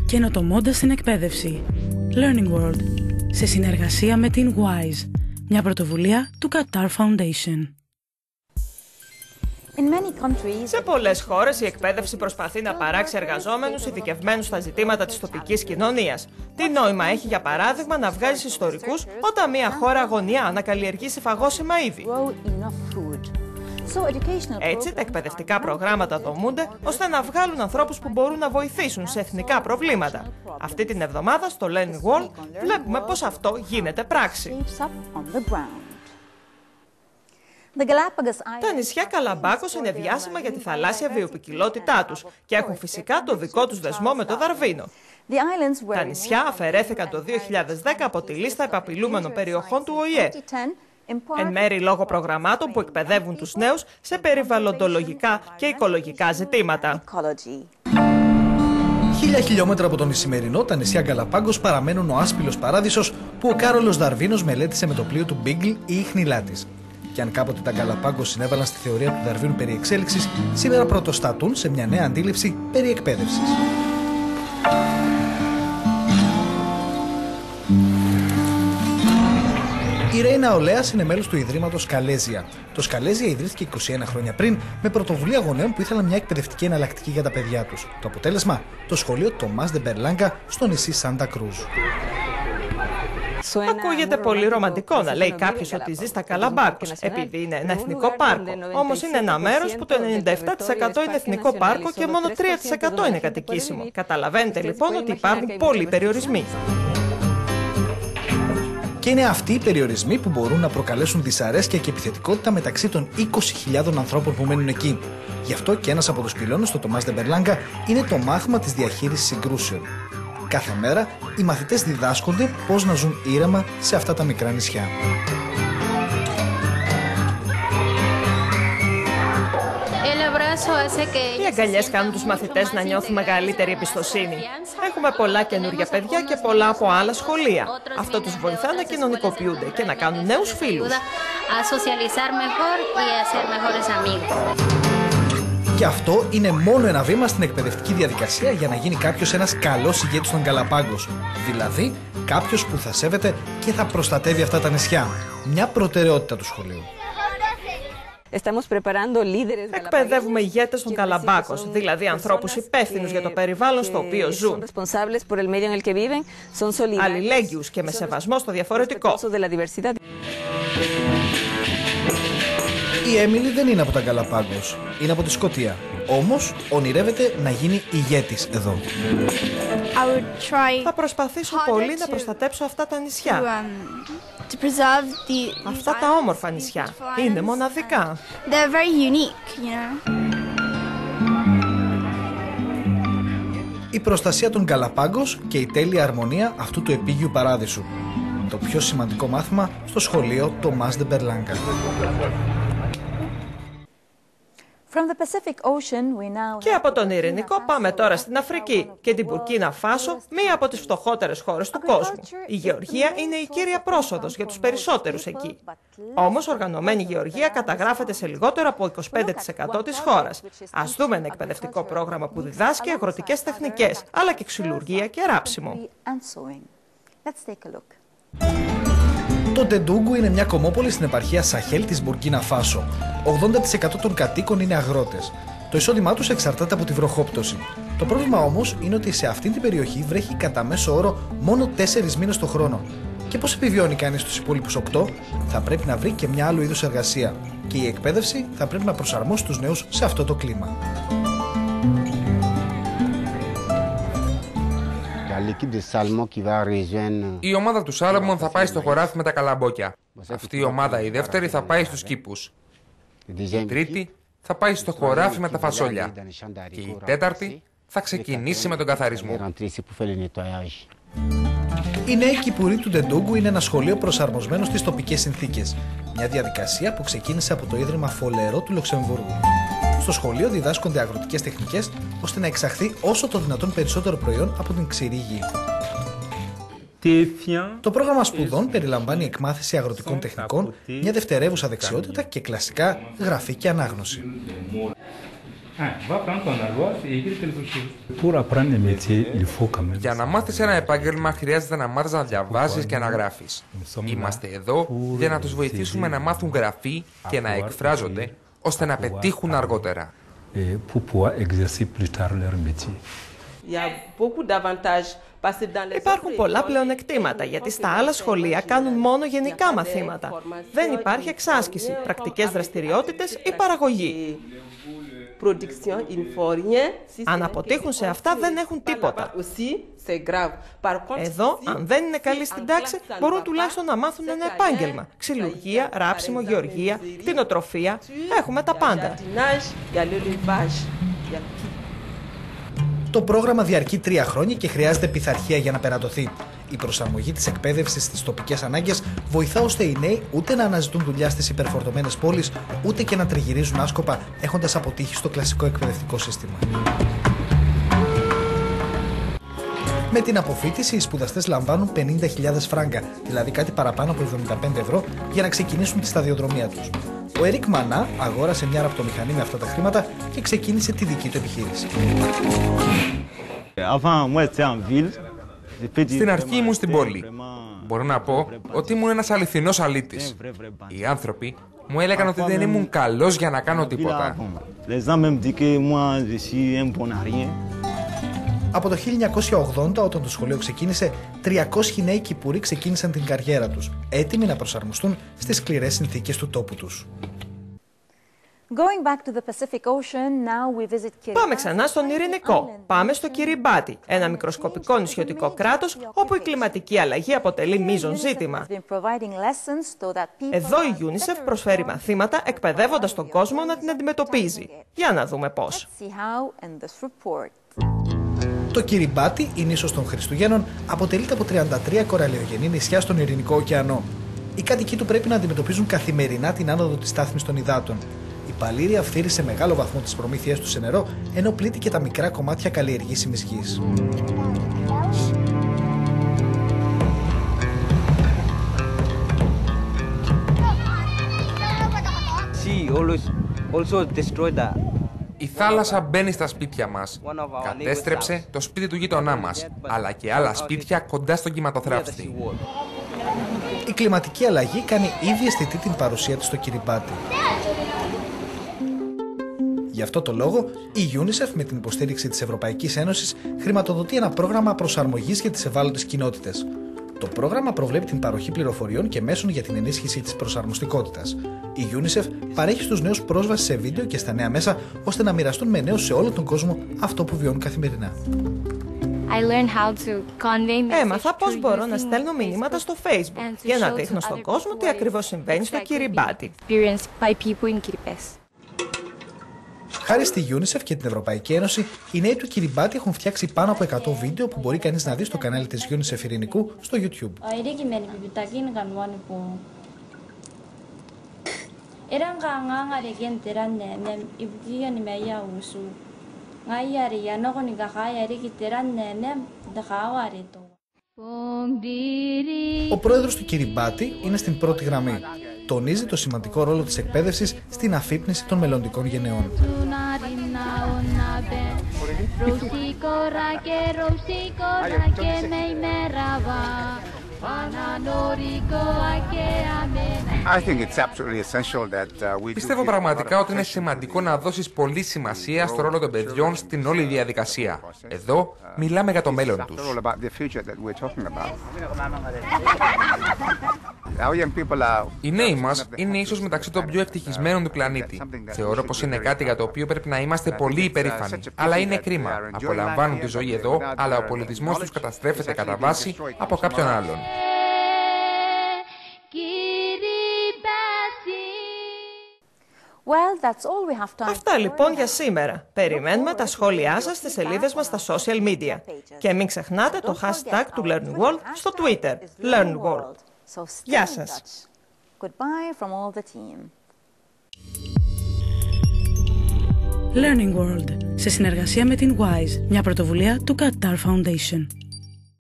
Καινοτομώντας την εκπαίδευση. Learning World. Σε συνεργασία με την WISE. Μια πρωτοβουλία του Qatar Foundation. Σε πολλές χώρες η εκπαίδευση προσπαθεί να παράξει εργαζόμενους ειδικευμένους στα ζητήματα της τοπικής κοινωνίας. Τι νόημα έχει, για παράδειγμα, να βγάζεις ιστορικούς όταν μια χώρα αγωνιά να καλλιεργήσει φαγώσιμα είδη? Έτσι, τα εκπαιδευτικά προγράμματα δομούνται ώστε να βγάλουν ανθρώπους που μπορούν να βοηθήσουν σε εθνικά προβλήματα. Αυτή την εβδομάδα στο Learning World βλέπουμε πώς αυτό γίνεται πράξη. Τα νησιά Γκαλαπάγκος είναι διάσημα για τη θαλάσσια βιοποικιλότητά τους και έχουν φυσικά το δικό τους δεσμό με το Δαρβίνο. Τα νησιά αφαιρέθηκαν το 2010 από τη λίστα επαπειλούμενων περιοχών του ΟΗΕ, εν μέρει λόγω προγραμμάτων που εκπαιδεύουν τους νέους σε περιβαλλοντολογικά και οικολογικά ζητήματα. 1000 χιλιόμετρα από τον Ισημερινό, τα νησιά Γκαλαπάγκος παραμένουν ο άσπυλος παράδεισος που ο Κάρολος Δαρβίνος μελέτησε με το πλοίο του Μπίγκλ ή Ιχνηλά της. Και αν κάποτε τα Γκαλαπάγκος συνέβαλαν στη θεωρία του Δαρβίνου περί εξέλιξης, σήμερα πρωτοστατούν σε μια νέα αντίληψη περί εκπαίδευσης. Η Ρέινα Ολέας είναι μέλος του Ιδρύματος Σκαλέζια. Το Σκαλέζια ιδρύθηκε 21 χρόνια πριν με πρωτοβουλία γονέων που ήθελαν μια εκπαιδευτική εναλλακτική για τα παιδιά τους. Το αποτέλεσμα, το σχολείο Τομάς ντε Μπερλάγκα στο νησί Σάντα Κρούζ. Ακούγεται πολύ ρομαντικό να λέει κάποιος ότι ζει στα Γκαλαπάγκος, επειδή είναι ένα εθνικό πάρκο. Όμως είναι ένα μέρος που το 97% είναι εθνικό πάρκο και μόνο 3% είναι κατοικήσιμο. Καταλαβαίνετε λοιπόν ότι υπάρχουν πολλοί περιορισμοί. Και είναι αυτοί οι περιορισμοί που μπορούν να προκαλέσουν δυσαρέσκεια και επιθετικότητα μεταξύ των 20.000 ανθρώπων που μένουν εκεί. Γι' αυτό και ένας από τους πυλώνες στο Τομάς ντε Μπερλάγκα είναι το μάθημα της διαχείρισης συγκρούσεων. Κάθε μέρα οι μαθητές διδάσκονται πώς να ζουν ήρεμα σε αυτά τα μικρά νησιά. Οι αγκαλιές κάνουν τους μαθητές να νιώθουν μεγαλύτερη εμπιστοσύνη. Έχουμε πολλά καινούργια παιδιά και πολλά από άλλα σχολεία. Αυτό τους βοηθά να κοινωνικοποιούνται και να κάνουν νέους φίλους. Και αυτό είναι μόνο ένα βήμα στην εκπαιδευτική διαδικασία για να γίνει κάποιος ένας καλός ηγέτης των Γκαλαπάγκος. Δηλαδή, κάποιος που θα σέβεται και θα προστατεύει αυτά τα νησιά. Μια προτεραιότητα του σχολείου. Εκπαιδεύουμε ηγέτες των Γκαλαπάγκος, δηλαδή ανθρώπους υπεύθυνους για το περιβάλλον στο οποίο ζουν. Αλληλέγγυους και με σεβασμό στο διαφορετικό. Η Έμιλι δεν είναι από τα Γκαλαπάγκος, είναι από τη Σκωτία. Όμως, ονειρεύεται να γίνει ηγέτης εδώ. Θα προσπαθήσω πολύ να προστατέψω αυτά τα νησιά. Αυτά τα όμορφα νησιά είναι μοναδικά. Η προστασία των Γκαλαπάγκος και η τέλεια αρμονία αυτού του επίγειου παράδεισου. Το πιο σημαντικό μάθημα στο σχολείο Τομάς ντε Μπερλάγκα. Και από τον Ειρηνικό πάμε τώρα στην Αφρική και την Μπουρκίνα Φάσο, μία από τις φτωχότερες χώρες του κόσμου. Η γεωργία είναι η κύρια πρόσοδος για τους περισσότερους εκεί. Όμως, οργανωμένη γεωργία καταγράφεται σε λιγότερο από 25% της χώρας. Ας δούμε ένα εκπαιδευτικό πρόγραμμα που διδάσκει αγροτικές τεχνικές, αλλά και ξυλουργία και ράψιμο. Το Ντεντούγκου είναι μια κομμόπολη στην επαρχία Σαχέλ της Μπουρκίνα Φάσο. 80% των κατοίκων είναι αγρότες. Το εισόδημά τους εξαρτάται από τη βροχόπτωση. Το πρόβλημα όμως είναι ότι σε αυτήν την περιοχή βρέχει κατά μέσο όρο μόνο 4 μήνες το χρόνο. Και πώς επιβιώνει κανείς τους υπόλοιπους 8, θα πρέπει να βρει και μια άλλου είδους εργασία. Και η εκπαίδευση θα πρέπει να προσαρμόσει τους νέους σε αυτό το κλίμα. Η ομάδα του Σάλαμον θα πάει στο χωράφι με τα καλαμπόκια. Αυτή η ομάδα, η δεύτερη, θα πάει στους κήπους. Η τρίτη θα πάει στο χωράφι με τα φασόλια. Και η τέταρτη θα ξεκινήσει με τον καθαρισμό. Η νέη Κυπουρή του Ντεντούγκου είναι ένα σχολείο προσαρμοσμένο στις τοπικές συνθήκες. Μια διαδικασία που ξεκίνησε από το Ίδρυμα Φολερό του Λουξεμβούργου. Στο σχολείο διδάσκονται αγροτικές τεχνικές ώστε να εξαχθεί όσο το δυνατόν περισσότερο προϊόν από την ξηρή γη. Το πρόγραμμα σπουδών περιλαμβάνει εκμάθηση αγροτικών τεχνικών, μια δευτερεύουσα δεξιότητα και κλασικά γραφή και ανάγνωση. Για να μάθεις ένα επάγγελμα χρειάζεται να μάθεις να διαβάζεις και να γράφεις. Είμαστε εδώ για να τους βοηθήσουμε να μάθουν γραφή και να εκφράζονται, ώστε να πετύχουν αργότερα. Υπάρχουν πολλά πλεονεκτήματα, γιατί στα άλλα σχολεία κάνουν μόνο γενικά μαθήματα. Δεν υπάρχει εξάσκηση, πρακτικές δραστηριότητες ή παραγωγή. Αν αποτύχουν σε αυτά, δεν έχουν τίποτα. Εδώ, αν δεν είναι καλοί στην τάξη, μπορούν τουλάχιστον να μάθουν ένα επάγγελμα. Ξυλουργία, ράψιμο, γεωργία, κτηνοτροφία. Έχουμε τα πάντα. Το πρόγραμμα διαρκεί 3 χρόνια και χρειάζεται πειθαρχία για να περατωθεί. Η προσαρμογή της εκπαίδευσης στις τοπικές ανάγκες βοηθά ώστε οι νέοι ούτε να αναζητούν δουλειά στις υπερφορτωμένες πόλεις, ούτε και να τριγυρίζουν άσκοπα έχοντας αποτύχει στο κλασικό εκπαιδευτικό σύστημα. Με την αποφοίτηση, οι σπουδαστές λαμβάνουν 50.000 φράγκα, δηλαδή κάτι παραπάνω από 75 ευρώ, για να ξεκινήσουν τη σταδιοδρομία τους. Ο Ερικ Μανά αγόρασε μια ραπτομηχανή με αυτά τα χρήματα και ξεκίνησε τη δική του επιχείρηση. Στην αρχή ήμουν στην πόλη. Μπορώ να πω ότι ήμουν ένας αληθινός αλήτης. Οι άνθρωποι μου έλεγαν ότι δεν ήμουν καλός για να κάνω τίποτα. Από το 1980, όταν το σχολείο ξεκίνησε, 300 νέοι Κυπουροί ξεκίνησαν την καριέρα τους, έτοιμοι να προσαρμοστούν στις σκληρές συνθήκες του τόπου τους. Πάμε ξανά στον Ειρηνικό. Πάμε στο Κυριμπάτι, ένα μικροσκοπικό νησιωτικό κράτος όπου η κλιματική αλλαγή αποτελεί μείζον ζήτημα. Εδώ η UNICEF προσφέρει μαθήματα εκπαιδεύοντας τον κόσμο να την αντιμετωπίζει. Για να δούμε πώς. Το Κυριμπάτι, η νήσος των Χριστουγέννων, αποτελείται από 33 κοραλιογενή νησιά στον Ειρηνικό ωκεανό. Οι κάτοικοι του πρέπει να αντιμετωπίζουν καθημερινά την άνοδο της στάθμης των υδάτων. Η Παλήρια φθείρει σε μεγάλο βαθμό τις προμήθειές του σε νερό, ενώ πλήττει και τα μικρά κομμάτια καλλιεργήσιμης γης. Η θάλασσα μπαίνει στα σπίτια μας. Κατέστρεψε το σπίτι του γείτονά μας, αλλά και άλλα σπίτια κοντά στον κυματοθράφστη. Η κλιματική αλλαγή κάνει ήδη αισθητή την παρουσία της στο Κυριμπάτι. Γι' αυτό το λόγο, η UNICEF με την υποστήριξη της Ευρωπαϊκής Ένωσης χρηματοδοτεί ένα πρόγραμμα προσαρμογής για τις ευάλωτες κοινότητες. Το πρόγραμμα προβλέπει την παροχή πληροφοριών και μέσων για την ενίσχυση της προσαρμοστικότητας. Η UNICEF παρέχει στους νέους πρόσβαση σε βίντεο και στα νέα μέσα, ώστε να μοιραστούν με νέους σε όλο τον κόσμο αυτό που βιώνουν καθημερινά. Έμαθα πώς μπορώ να στέλνω μηνύματα στο Facebook για να δείχνω στον κόσμο τι ακριβώς συμβαίνει στο Κυριμπάτι. Χάρη στη UNICEF και την Ευρωπαϊκή Ένωση, οι νέοι του Κυριμπάτι έχουν φτιάξει πάνω από 100 βίντεο που μπορεί κανείς να δει στο κανάλι της UNICEF Ειρηνικού στο YouTube. Ο πρόεδρος του Κυριμπάτι είναι στην πρώτη γραμμή. Τονίζει το σημαντικό ρόλο της εκπαίδευσης στην αφύπνιση των μελλοντικών γενεών. Πιστεύω πραγματικά ότι είναι σημαντικό να δώσεις πολύ σημασία στο ρόλο των παιδιών στην όλη διαδικασία. Εδώ μιλάμε για το μέλλον τους. Οι νέοι μας είναι ίσως μεταξύ των πιο ευτυχισμένων του πλανήτη. Θεωρώ πως είναι κάτι για το οποίο πρέπει να είμαστε πολύ υπερήφανοι. Αλλά είναι κρίμα. Απολαμβάνουν τη ζωή εδώ, αλλά ο πολιτισμός τους καταστρέφεται κατά βάση από κάποιον άλλον. Αυτά λοιπόν για σήμερα. Περιμένουμε τα σχόλιά σας στις σελίδες μας στα social media. Και μην ξεχνάτε το hashtag του Learn World στο Twitter. Learn World. Γεια σας. Learning World, σε συνεργασία με την WISE, μια πρωτοβουλία του Qatar Foundation.